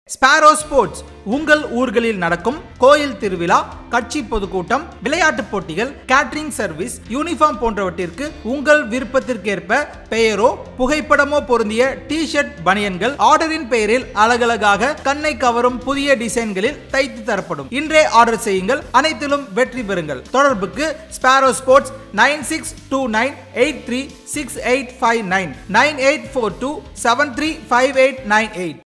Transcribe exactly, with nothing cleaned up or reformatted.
Sparrow sports உங்கள் ஊர்களில் நடக்கும் கோயில் திருவிழா, கட்சி பொதுக்கூட்டம், விளையாட்டுப் போட்டிகள், கேட்டரிங் சர்வீஸ், யூனிஃபார்ம் போன்றவற்றிற்கு உங்கள் விருப்பத்திற்கேற்ப பெயரோ புகைப்படமோ பொருந்திய டி ஷர்ட், பனியன்கள் ஆர்டரின் பெயரில் அழகழகாக கண்ணை கவரும் புதிய டிசைன்களில் தைத்து தரப்படும். இன்றே ஆர்டர் செய்யுங்கள், அனைத்திலும் வெற்றி பெறுங்கள். தொடர்புக்கு sparrow sports nine six two nine eight three six eight five nine nine eight four two seven three five eight nine eight.